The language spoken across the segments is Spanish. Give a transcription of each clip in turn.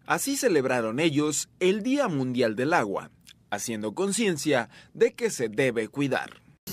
Así celebraron ellos el Día Mundial del Agua, haciendo conciencia de que se debe cuidar.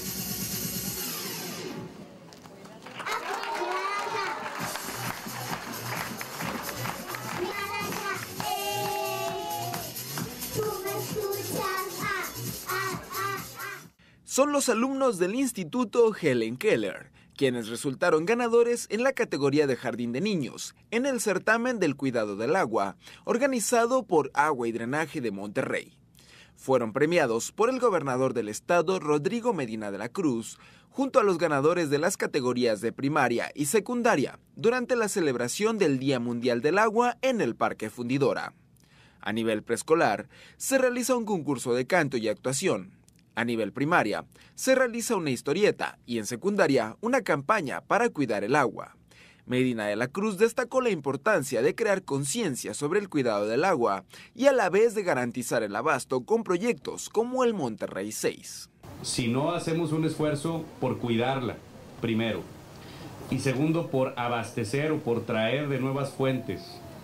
Son los alumnos del Instituto Helen Keller, quienes resultaron ganadores en la categoría de Jardín de Niños, en el certamen del cuidado del agua, organizado por Agua y Drenaje de Monterrey. Fueron premiados por el gobernador del estado, Rodrigo Medina de la Cruz, junto a los ganadores de las categorías de primaria y secundaria, durante la celebración del Día Mundial del Agua en el Parque Fundidora. A nivel preescolar, se realiza un concurso de canto y actuación. A nivel primaria, se realiza una historieta y en secundaria una campaña para cuidar el agua. Medina de la Cruz destacó la importancia de crear conciencia sobre el cuidado del agua y a la vez de garantizar el abasto con proyectos como el Monterrey 6. Si no hacemos un esfuerzo por cuidarla, primero, y segundo, por abastecer o por traer de nuevas fuentes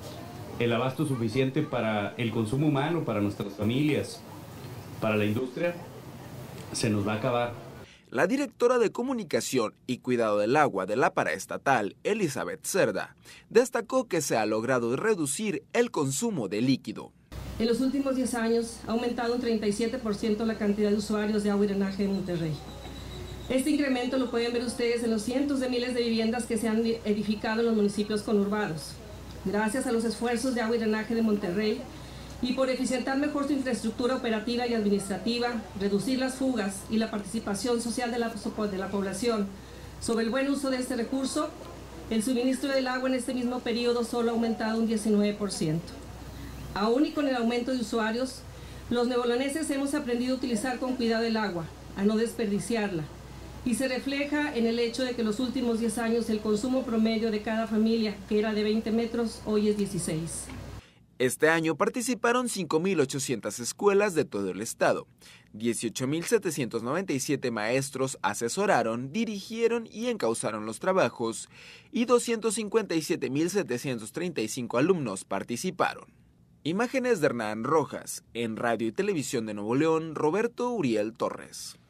el abasto suficiente para el consumo humano, para nuestras familias, para la industria, se nos va a acabar. La directora de Comunicación y Cuidado del Agua de la Paraestatal, Elizabeth Cerda, destacó que se ha logrado reducir el consumo de líquido. En los últimos 10 años ha aumentado un 37% la cantidad de usuarios de agua y drenaje de Monterrey. Este incremento lo pueden ver ustedes en los cientos de miles de viviendas que se han edificado en los municipios conurbados. Gracias a los esfuerzos de agua y drenaje de Monterrey, y por eficientar mejor su infraestructura operativa y administrativa, reducir las fugas y la participación social de la población sobre el buen uso de este recurso, el suministro del agua en este mismo periodo solo ha aumentado un 19%. Aún y con el aumento de usuarios, los neoboloneses hemos aprendido a utilizar con cuidado el agua, a no desperdiciarla, y se refleja en el hecho de que en los últimos 10 años el consumo promedio de cada familia, que era de 20 metros, hoy es 16. Este año participaron 5.800 escuelas de todo el estado. 18.797 maestros asesoraron, dirigieron y encauzaron los trabajos y 257.735 alumnos participaron. Imágenes de Hernán Rojas, en Radio y Televisión de Nuevo León, Roberto Uriel Torres.